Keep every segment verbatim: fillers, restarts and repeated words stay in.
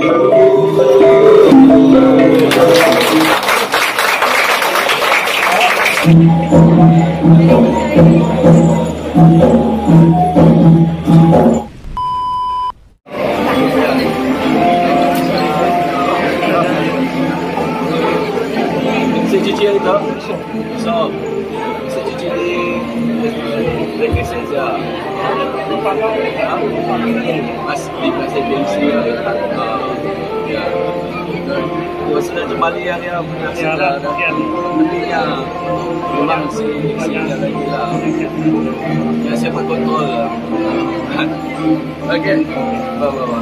Sejujurnya itu, so sejujurnya mereka saja mas di masa pensi ya dua sudah kembali yang ya punya saudara nantinya memang si si lagi lah ya siapa kontrol oke bawa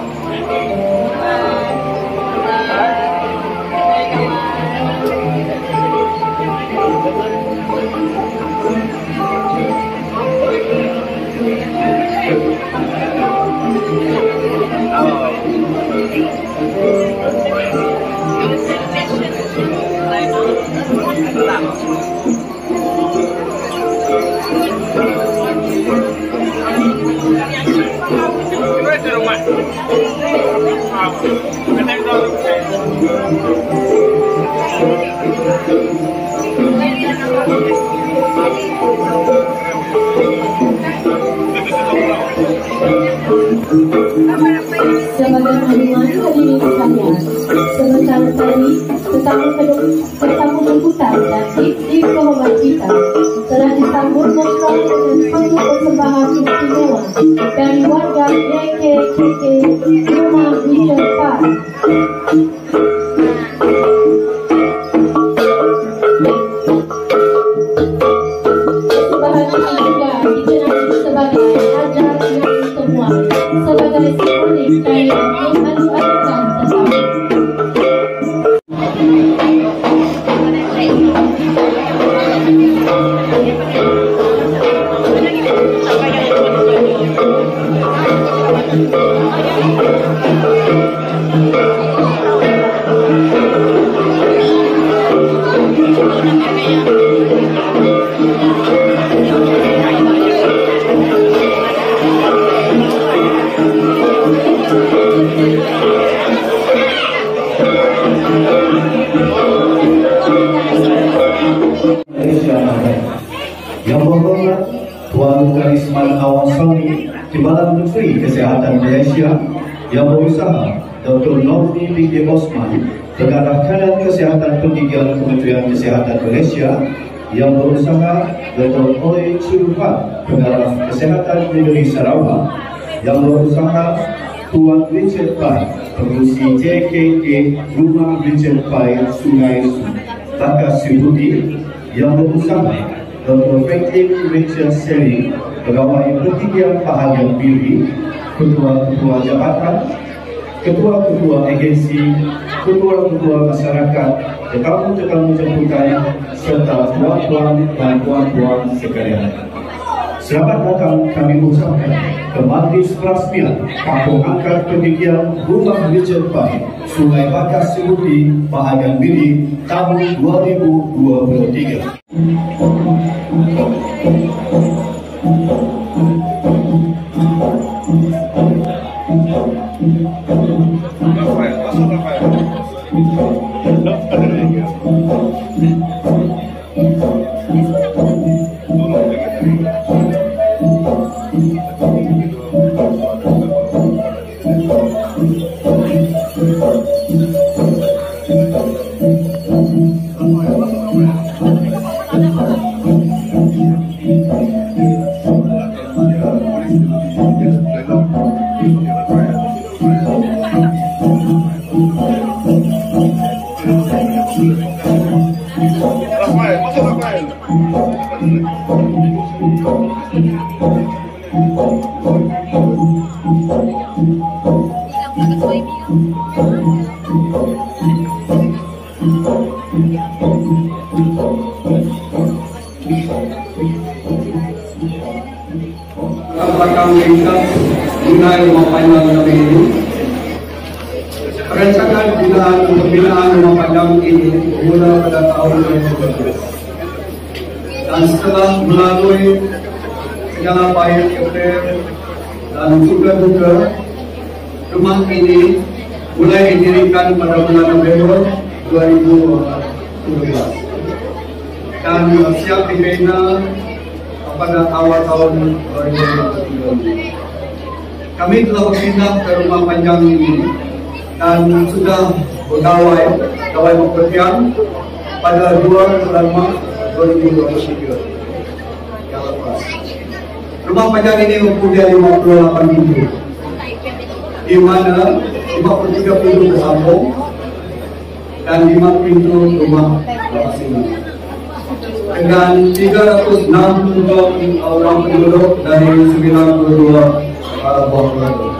Sebagai hubungan hadirin sekalian, sebentar tadi tetamu tetamu berputar dan di kehormat kita telah disambut mesra dengan penuh persembahan istimewa dari warga Y K K K Rumah Vision Park. Persembahan ini juga dikenali sebagai ajar yang semua sebagai simbolik dari adu-adukan tersebut. Yang berhormat Tuan Karisman Awasani Timbalan Menteri Kesihatan Malaysia, yang berusaha Doktor Nordin Binti Osman, Pengarah Kanan Kesihatan Pendidikan Kementerian Kesihatan Malaysia, yang berusaha Doktor Oi Chulfan, Pengarah Kesihatan Negeri Sarawak, yang berusaha Tuan Richard Pai, Pengurusi J K K Rumah Richard Pai Sungai Bakas Sibuti, yang berusaha Doktor Franklin Richard Selly, Pegawai Pendidikan Bahagian Bilik, Ketua-Ketua Jabatan, Ketua-Ketua Agensi, Ketua-Ketua Masyarakat, Tetamu-tetamu jemputan, serta tuan-tuan dan puan-puan sekalian. Selamat datang kami ucapkan ke Majlis Perasmian Kampung Angkat Pendidikan Rumah Richard Pai, Sungai Bakas Sibuti, Bahagian Bilik, tahun dua ribu dua puluh tiga. Belakang lingkar gunai rumah pandang kami ini. Rancangan binaan pembinaan rumah pandang ini bermula pada tahun dua ribu dua belas. Dan setelah melalui segala pahit kefir dan juga duka, rumah ini mulai didirikan pada bulan November dua ribu tujuh belas dan siap dibina pada awal tahun dua ribu dua puluh tiga. Kami telah berpindah ke rumah panjang ini dan sudah bergawai gawai bepergian pada dua bulan Mac dua ribu dua puluh tiga yang lepas. Rumah panjang ini mempunyai lima puluh delapan pintu, di mana lima puluh tiga pintu bersambung dan lima pintu rumah masing-masing, dengan tiga ratus enam puluh dua orang penduduk dari sembilan puluh dua uh, buah keluarga.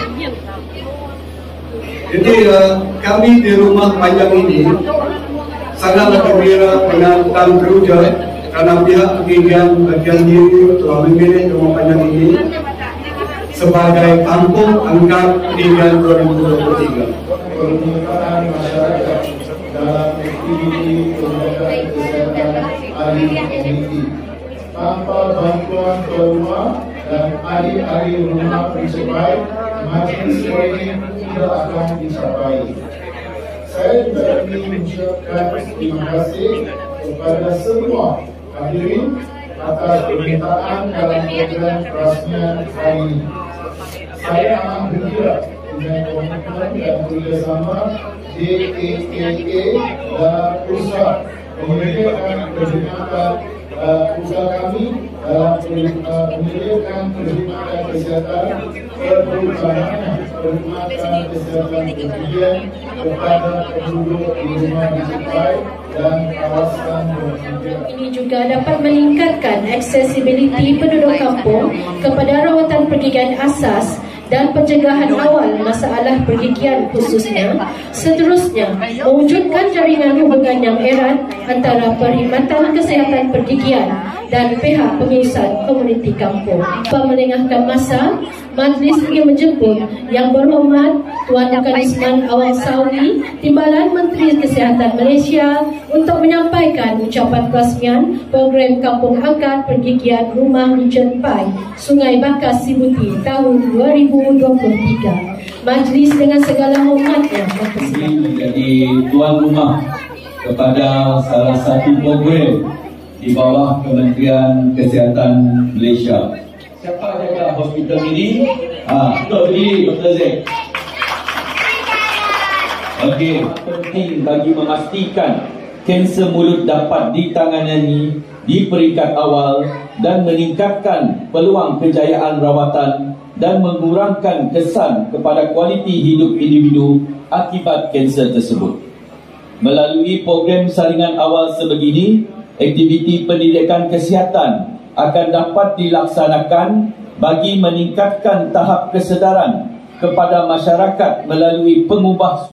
Jadi uh, kami di rumah panjang ini sangatlah gembira dengan dan teruja karena pihak ketinggian bagian diri telah memilih rumah panjang ini sebagai kampung angkat ketinggian dua ribu dua puluh tiga. Permintaan masyarakat dalam aktiviti penjagaan kesehatan ahli komuniti tanpa bantuan rumah dan ahli-ahli rumah pencapai, majelis ini tidak akan dicapai. Saya juga ingin mengucapkan terima kasih kepada semua hadirin atas permintaan dalam program perasmian hari ini. Saya amat gembira dengan komitmen dan kerjasama J K K A dalam usaha menyediakan perkhidmatan uh, usaha kami dalam uh, menyediakan perkhidmatan kesihatan, terutamanya perkhidmatan kesihatan kemudian kepada penduduk di rumah dicapai dan kawasan berpinggir. Ini juga dapat meningkatkan aksesibiliti penduduk kampung kepada rawatan pergigian asas dan pencegahan awal masalah pergigian khususnya. Seterusnya, mewujudkan jaringan hubungan yang erat antara perkhidmatan kesihatan pergigian dan pihak pengurusan komuniti kampung. Tanpa melengahkan masa, majlis ingin menjemput Yang Berhormat Tuan Kanisman Awang Sawi, Timbalan Menteri Kesihatan Malaysia, untuk menyampaikan ucapan peresmian program Kampung Angkat Pergigian Rumah Region Pai, Sungai Bakar Sibuti tahun dua ribu dua puluh tiga. Majlis dengan segala hormatnya menjadi tuan rumah kepada salah satu program di bawah Kementerian Kesihatan Malaysia. Siapa jaga hospital ini? Ah, Dr. berdiri, Doktor Zek. Okey, penting bagi memastikan kanser mulut dapat ditangani di peringkat awal dan meningkatkan peluang kejayaan rawatan dan mengurangkan kesan kepada kualiti hidup individu akibat kanser tersebut. Melalui program saringan awal sebegini, aktiviti pendidikan kesihatan akan dapat dilaksanakan bagi meningkatkan tahap kesedaran kepada masyarakat melalui pengubah